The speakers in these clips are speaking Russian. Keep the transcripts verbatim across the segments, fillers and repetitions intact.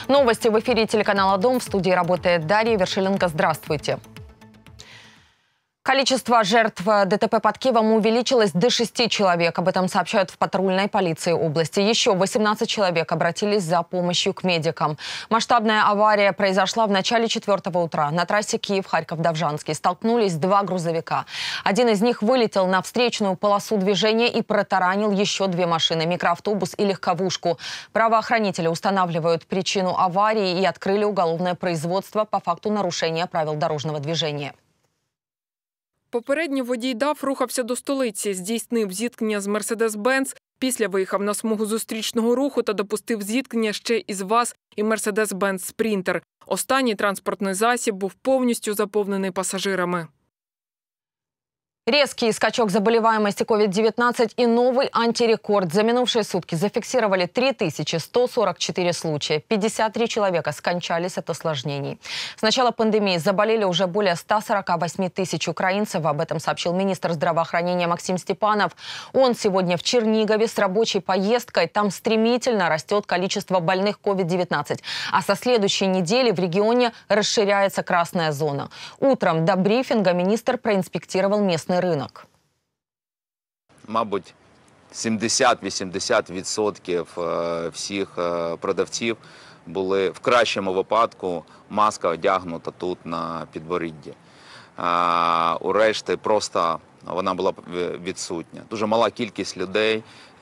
Новости в эфире телеканала «Дом». В студии работает Дарья Вершиленко. Здравствуйте. Количество жертв ДТП под Киевом увеличилось до шести человек. Об этом сообщают в патрульной полиции области. Еще восемнадцать человек обратились за помощью к медикам. Масштабная авария произошла в начале четвертого утра. На трассе Киев-Харьков-Довжанский столкнулись два грузовика. Один из них вылетел на встречную полосу движения и протаранил еще две машины – микроавтобус и легковушку. Правоохранители устанавливают причину аварии и открыли уголовное производство по факту нарушения правил дорожного движения. Попередньо водій ДАФ рухався до столиці, здійснив зіткнення з Мерседес-Бенц, після виїхав на смугу зустрічного руху та допустив зіткнення ще із ВАЗ і Мерседес-Бенц Спрінтер. Останній транспортний засіб був повністю заповнений пасажирами. Резкий скачок заболеваемости ковид девятнадцать и новый антирекорд. За минувшие сутки зафиксировали три тысячи сто сорок четыре случая. пятьдесят три человека скончались от осложнений. С начала пандемии заболели уже более ста сорока восьми тысяч украинцев. Об этом сообщил министр здравоохранения Максим Степанов. Он сегодня в Чернигове с рабочей поездкой. Там стремительно растет количество больных ковид девятнадцать. А со следующей недели в регионе расширяется красная зона. Утром до брифинга министр проинспектировал местный ринок. Мабуть, сімдесят-вісімдесят відсотків всіх продавців були в кращому випадку маска одягнута тут на підборідді. У решти просто вона була відсутня. Дуже мала кількість людей,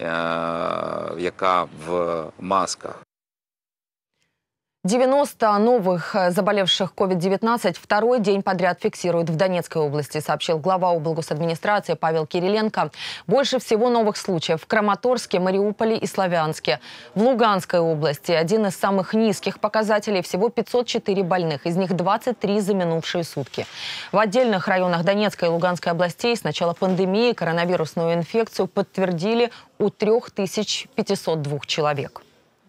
яка в масках. девяносто новых заболевших ковид девятнадцать второй день подряд фиксируют в Донецкой области, сообщил глава облгосадминистрации Павел Кириленко. Больше всего новых случаев в Краматорске, Мариуполе и Славянске. В Луганской области один из самых низких показателей, всего пятьсот четыре больных, из них двадцать три за минувшие сутки. В отдельных районах Донецкой и Луганской областей с начала пандемии коронавирусную инфекцию подтвердили у трёх тысяч пятисот двух человек.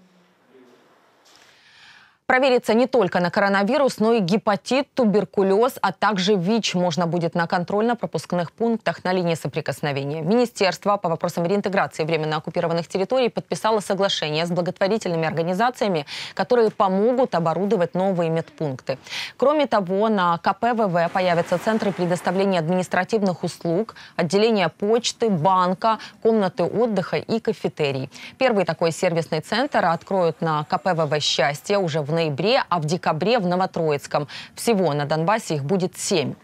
Провериться не только на коронавирус, но и гепатит, туберкулез, а также ВИЧ можно будет на контрольно-пропускных пунктах на линии соприкосновения. Министерство по вопросам реинтеграции временно оккупированных территорий подписало соглашение с благотворительными организациями, которые помогут оборудовать новые медпункты. Кроме того, на ка пэ вэ вэ появятся центры предоставления административных услуг, отделения почты, банка, комнаты отдыха и кафетерий. Первый такой сервисный центр откроют на ка пэ вэ вэ «Счастье» уже в ноябре, а в декабре в Новотроицком. Всего на Донбассе их будет семь.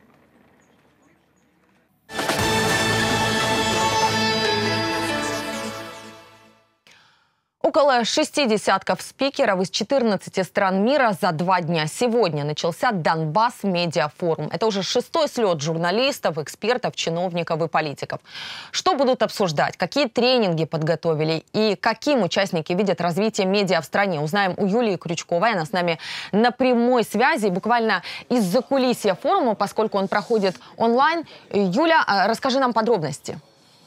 Около шести десятков спикеров из четырнадцати стран мира за два дня. Сегодня начался Донбасс Медиафорум. Это уже шестой слет журналистов, экспертов, чиновников и политиков. Что будут обсуждать, какие тренинги подготовили и каким участники видят развитие медиа в стране, узнаем у Юлии Крючковой. Она с нами на прямой связи, буквально из-за кулисья форума, поскольку он проходит онлайн. Юля, расскажи нам подробности.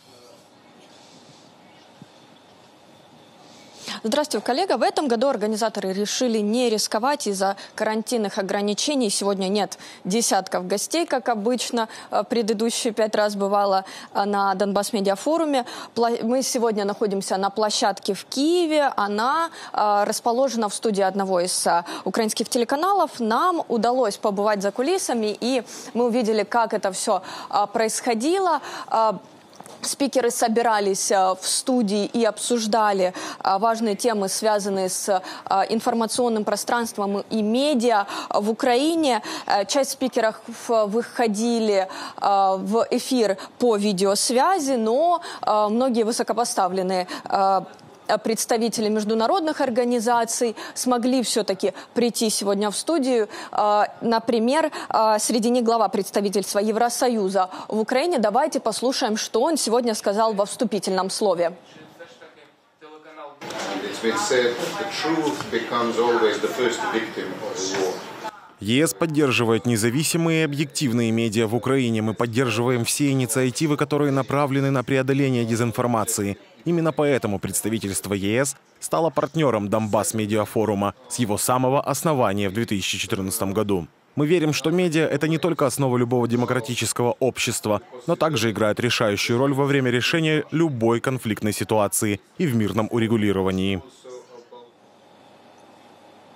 Здравствуй, коллега. В этом году организаторы решили не рисковать из-за карантинных ограничений. Сегодня нет десятков гостей, как обычно. Предыдущие пять раз бывало на Донбасс Медиафоруме. Мы сегодня находимся на площадке в Киеве. Она расположена в студии одного из украинских телеканалов. Нам удалось побывать за кулисами, и мы увидели, как это все происходило. Спикеры собирались в студии и обсуждали важные темы, связанные с информационным пространством и медиа в Украине. Часть спикеров выходили в эфир по видеосвязи, но многие высокопоставленные представители международных организаций смогли все-таки прийти сегодня в студию. Например, среди них глава представительства Евросоюза в Украине. Давайте послушаем, что он сегодня сказал во вступительном слове. ЕС поддерживает независимые и объективные медиа в Украине. Мы поддерживаем все инициативы, которые направлены на преодоление дезинформации. Именно поэтому представительство ЕС стало партнером Донбасс Медиафорума с его самого основания в две тысячи четырнадцатом году. Мы верим, что медиа – это не только основа любого демократического общества, но также играет решающую роль во время решения любой конфликтной ситуации и в мирном урегулировании.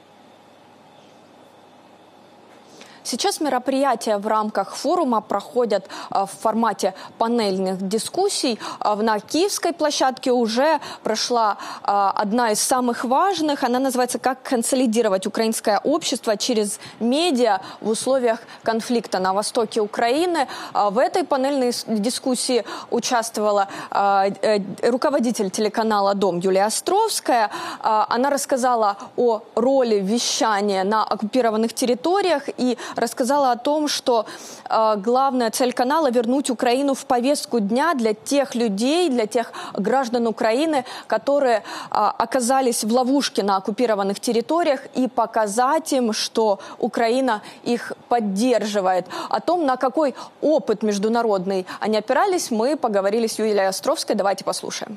Сейчас мероприятия в рамках форума проходят в формате панельных дискуссий. На Киевской площадке уже прошла одна из самых важных. Она называется «Как консолидировать украинское общество через медиа в условиях конфликта на востоке Украины». В этой панельной дискуссии участвовала руководитель телеканала «Дом» Юлия Островская. Она рассказала о роли вещания на оккупированных территориях и рассказала о том, что э, главная цель канала – вернуть Украину в повестку дня для тех людей, для тех граждан Украины, которые э, оказались в ловушке на оккупированных территориях, и показать им, что Украина их поддерживает. О том, на какой опыт международный они опирались, мы поговорили с Юлией Островской. Давайте послушаем.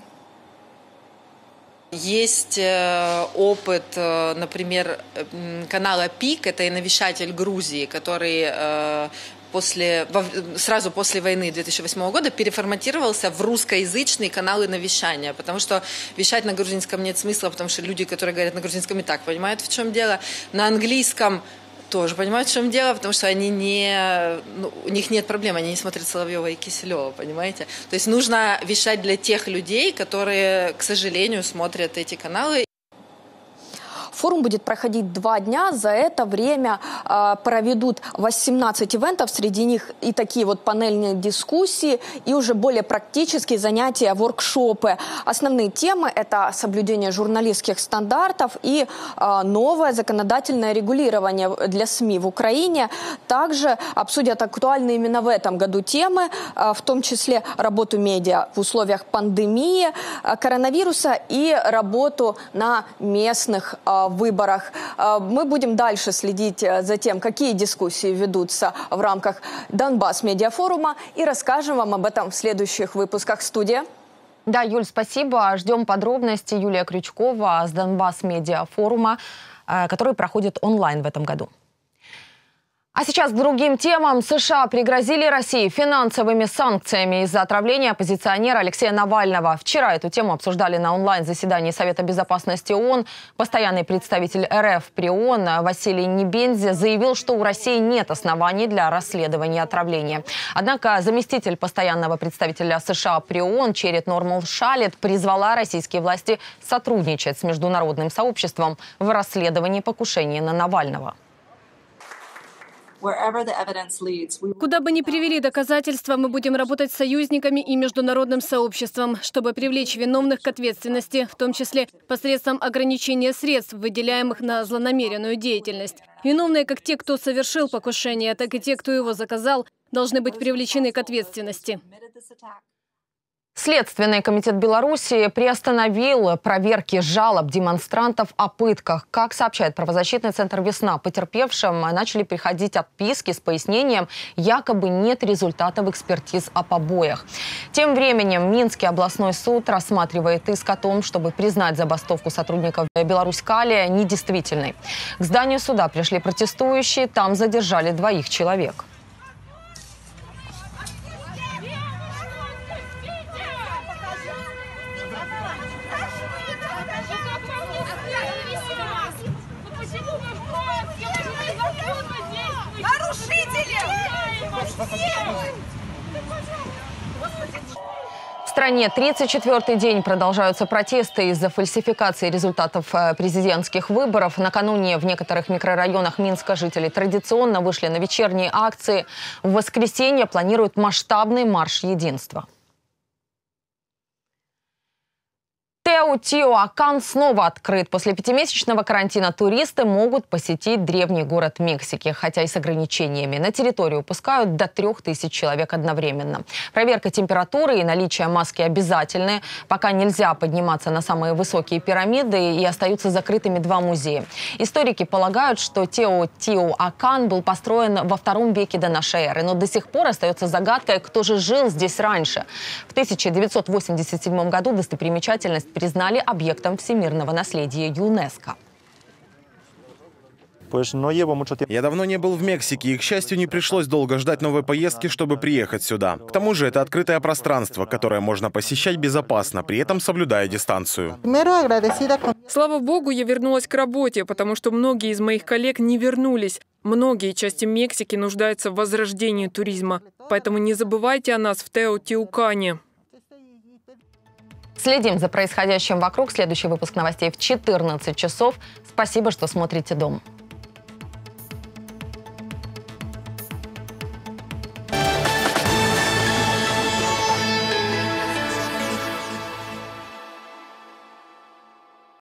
Есть опыт, например, канала ПИК, это иновещатель Грузии, который после, сразу после войны две тысячи восьмого года переформатировался в русскоязычный канал иновещания, потому что вещать на грузинском нет смысла, потому что люди, которые говорят на грузинском, и так понимают, в чем дело. На английском тоже понимают, в чем дело, потому что они не, ну, у них нет проблем, они не смотрят Соловьева и Киселева, понимаете? То есть нужно вещать для тех людей, которые, к сожалению, смотрят эти каналы. Форум будет проходить два дня. За это время э, проведут восемнадцать ивентов. Среди них и такие вот панельные дискуссии, и уже более практические занятия, воркшопы. Основные темы – это соблюдение журналистских стандартов и э, новое законодательное регулирование для СМИ в Украине. Также обсудят актуальные именно в этом году темы, э, в том числе работу медиа в условиях пандемии, э, коронавируса и работу на местных э, выборах. Мы будем дальше следить за тем, какие дискуссии ведутся в рамках Донбасс медиафорума, и расскажем вам об этом в следующих выпусках. Студия. Да, Юль, спасибо. Ждем подробности. Юлия Крючкова с Донбасс медиафорума, который проходит онлайн в этом году. А сейчас к другим темам. США пригрозили России финансовыми санкциями из-за отравления оппозиционера Алексея Навального. Вчера эту тему обсуждали на онлайн-заседании Совета безопасности ООН. Постоянный представитель РФ при ООН Василий Небензи заявил, что у России нет оснований для расследования отравления. Однако заместитель постоянного представителя США при ООН Черрит Нормал Шалет призвала российские власти сотрудничать с международным сообществом в расследовании покушения на Навального. Куда бы ни привели доказательства, мы будем работать с союзниками и международным сообществом, чтобы привлечь виновных к ответственности, в том числе посредством ограничения средств, выделяемых на злонамеренную деятельность. Виновные как те, кто совершил покушение, так и те, кто его заказал, должны быть привлечены к ответственности. Следственный комитет Беларуси приостановил проверки жалоб демонстрантов о пытках. Как сообщает правозащитный центр «Весна», потерпевшим начали приходить отписки с пояснением, якобы нет результатов экспертиз о побоях. Тем временем Минский областной суд рассматривает иск о том, чтобы признать забастовку сотрудников Беларуськали недействительной. К зданию суда пришли протестующие, там задержали двоих человек. В стране тридцать четвёртый день продолжаются протесты из-за фальсификации результатов президентских выборов. Накануне в некоторых микрорайонах Минска жители традиционно вышли на вечерние акции. В воскресенье планируют масштабный марш единства. Теотиуакан снова открыт. После пятимесячного карантина туристы могут посетить древний город Мексики, хотя и с ограничениями. На территорию пускают до трех тысяч человек одновременно. Проверка температуры и наличие маски обязательны. Пока нельзя подниматься на самые высокие пирамиды, и остаются закрытыми два музея. Историки полагают, что Теотиуакан был построен во втором веке до нашей эры, но до сих пор остается загадкой, кто же жил здесь раньше. В тысяча девятьсот восемьдесят седьмом году достопримечательность признали объектом всемирного наследия ЮНЕСКО. Я давно не был в Мексике, и, к счастью, не пришлось долго ждать новой поездки, чтобы приехать сюда. К тому же это открытое пространство, которое можно посещать безопасно, при этом соблюдая дистанцию. Слава богу, я вернулась к работе, потому что многие из моих коллег не вернулись. Многие части Мексики нуждаются в возрождении туризма. Поэтому не забывайте о нас в Теотиукане. Следим за происходящим вокруг. Следующий выпуск новостей в четырнадцать часов. Спасибо, что смотрите «Дом».